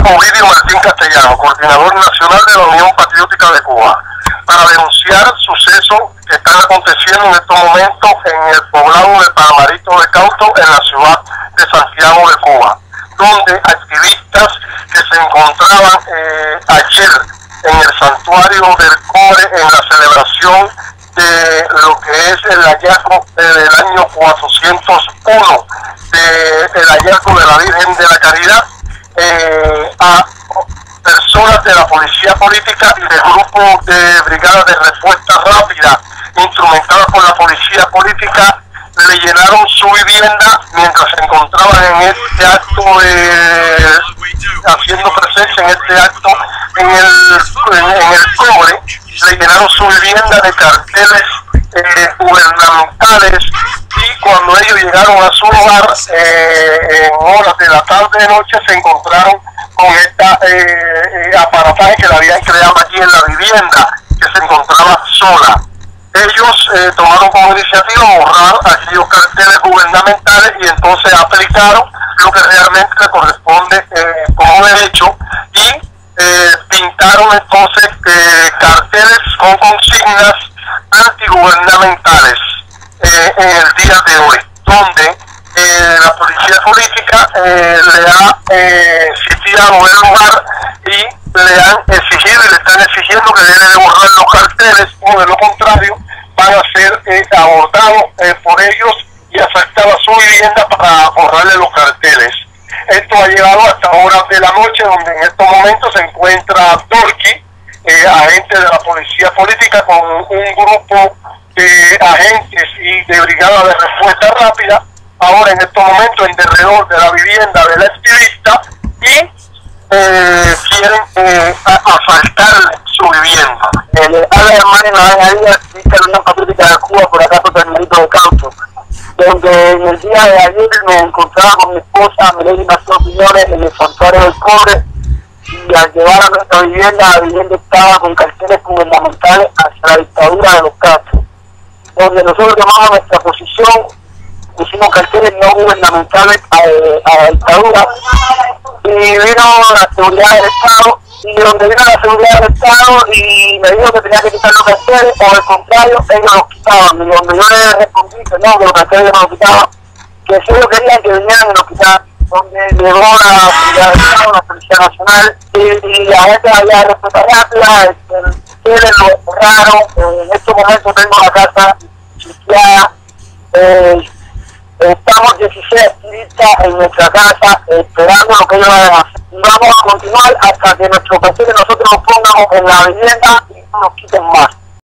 Ovidio Martín Castellano, coordinador nacional de la Unión Patriótica de Cuba, para denunciar sucesos que están aconteciendo en estos momentos en el poblado de Palmarito de Cauto, en la ciudad de Santiago de Cuba, donde activistas que se encontraban ayer en el santuario del Cobre en la celebración de lo que es el hallazgo del año 401 del hallazgo de la Virgen de la Caridad, a personas de la policía política y del grupo de brigadas de respuesta rápida instrumentadas por la policía política le llenaron su vivienda mientras se encontraban en este acto haciendo presencia en este acto en el Cobre. Le llenaron su vivienda de carteles gubernamentales, y cuando ellos llegaron a su hogar en horas de la tarde de noche se encontraron con esta aparataje que le habían creado aquí en la vivienda, que se encontraba sola. Ellos tomaron como iniciativa borrar aquellos carteles gubernamentales y entonces aplicaron lo que realmente le corresponde como derecho, y pintaron entonces carteles con consignas antigubernamentales en el día de hoy, donde la policía política le ha sitiado el lugar y le han exigido y le están exigiendo que debe de borrar los carteles, o de lo contrario van a ser abordados por ellos y afectar a su vivienda para borrarle los carteles. Esto ha llegado hasta horas de la noche, donde en estos momentos se encuentra Belkis, agente de la policía política, con un grupo de agentes y de brigada de respuesta rápida, ahora en estos momentos en derredor de la vivienda del activista, y quieren asaltar su vivienda. Habla Llamar en la activista de la Unión Patriótica de Cuba, por acá por Palmarito de Cauto, donde en el día de ayer me encontraba con mi esposa Amel y Martín Opiniones en el santuario del Cobre, y al llegar a nuestra vivienda, la vivienda estaba con carteles gubernamentales hacia la dictadura de los Castro, donde nosotros llamamos nuestra posición, pusimos carteles no gubernamentales a la dictadura, y vino la seguridad del Estado, y donde vino la seguridad del Estado y me dijo que tenía que quitar los carteles, o al contrario, ellos los quitaban, y donde yo le respondí que no, que los carteles no los quitaban, que si ellos querían que vinieran y los quitaran, donde llegó la seguridad del Estado, la Policía Nacional, y la gente allá de respuesta rápida, el carteles lo borraron. En estos momentos tengo la casa sitiada. Estamos 16 activistas en nuestra casa esperando lo que ellos vayan a hacer. Vamos a continuar hasta que nuestros carteles nosotros nos pongamos en la vivienda y no nos quiten más.